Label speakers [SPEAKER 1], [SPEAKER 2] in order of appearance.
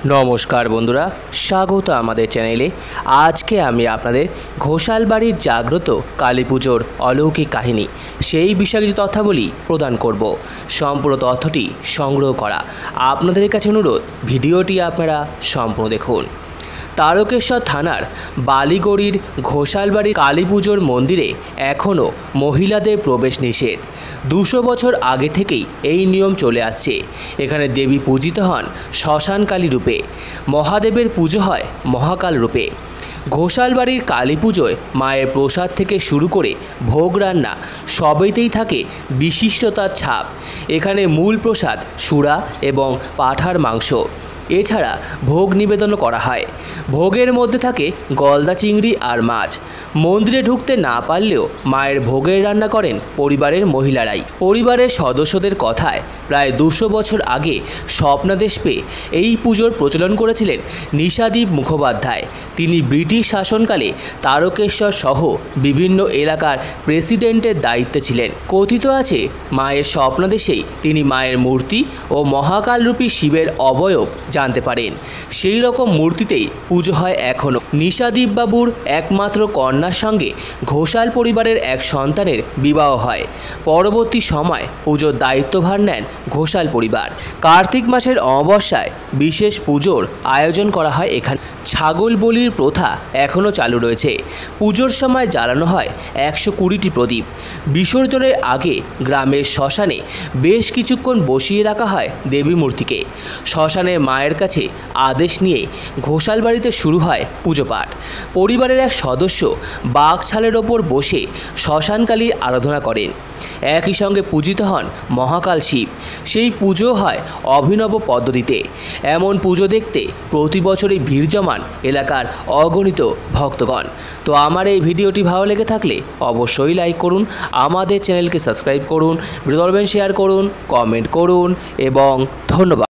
[SPEAKER 1] নমস্কার বন্ধুরা, স্বাগত আমাদের চ্যানেলে। আজকে আমি আপনাদের ঘোষালবাড়ির জাগ্রত কালী পুজোর অলৌকিক কাহিনী সেই বিষয়ে কিছু তথ্যাবলী প্রদান করব। সম্পূর্ণ তথ্যটি সংগ্রহ করা আপনাদের কাছে অনুরোধ, ভিডিওটি আপনারা সম্পূর্ণ দেখুন। তারকেশ্বর থানার বালিগড়ির ঘোষালবাড়ির কালী পুজোর মন্দিরে এখনও মহিলাদের প্রবেশ নিষেধ। 200 বছর আগে থেকেই এই নিয়ম চলে আসছে। এখানে দেবী পূজিত হন শ্মশানকালী রূপে, মহাদেবের পুজো হয় মহাকাল রূপে। ঘোষালবাড়ির কালী পুজোয় মায়ের প্রসাদ থেকে শুরু করে ভোগ রান্না সবেতেই থাকে বিশিষ্টতার ছাপ। এখানে মূল প্রসাদ সুরা এবং পাঁঠার মাংস, এছাড়া ভোগ নিবেদন করা হয়। ভোগের মধ্যে থাকে গলদা চিংড়ি আর মাছ। মন্দিরে ঢুকতে না পারলেও মায়ের ভোগের রান্না করেন পরিবারের মহিলারাই। পরিবারের সদস্যদের কথায় প্রায় 200 বছর আগে স্বপ্নাদেশ পেয়ে এই পুজোর প্রচলন করেছিলেন নিশাদীপ মুখোপাধ্যায়। তিনি ব্রিটিশ শাসনকালে তারকেশ্বর সহ বিভিন্ন এলাকার প্রেসিডেন্টের দায়িত্বে ছিলেন। কথিত আছে, মায়ের স্বপ্নাদেশেই তিনি মায়ের মূর্তি ও মহাকালরূপী শিবের অবয়ব জানতে পারেন। সেই রকম মূর্তিতেই পুজো হয় এখনও। নিশাদীপ বাবুর একমাত্র কন্যার সঙ্গে ঘোষাল পরিবারের এক সন্তানের বিবাহ হয়। পরবর্তী সময় পুজোর দায়িত্বভার নেন ঘোষাল পরিবার। কার্তিক মাসের অমাবস্যায় বিশেষ পুজোর আয়োজন করা হয় এখানে। ছাগল বলির প্রথা এখনও চালু রয়েছে। পুজোর সময় জ্বালানো হয় 120টি প্রদীপ। বিসর্জনের আগে গ্রামের শ্মশানে বেশ কিছুক্ষণ বসিয়ে রাখা হয় দেবী মূর্তিকে। শ্মশানে মায়ের কাছে আদেশ নিয়ে ঘোষালবাড়িতে শুরু হয় পুজো পাঠ। পরিবারের এক সদস্য বাঘ ছালের ওপর বসে শ্মশানকালীর আরাধনা করেন। একই সঙ্গে পূজিত হন মহাকাল শিব। সেই পুজো হয় অভিনব পদ্ধতিতে। এমন পুজো দেখতে প্রতি বছরই ভিড় জমান এলাকার অগণিত ভক্তগণ। তো আমার এই ভিডিওটি ভালো লেগে থাকলে অবশ্যই লাইক করুন, আমাদের চ্যানেলকে সাবস্ক্রাইব করুন, ভিডিও শেয়ার করুন, কমেন্ট করুন এবং ধন্যবাদ।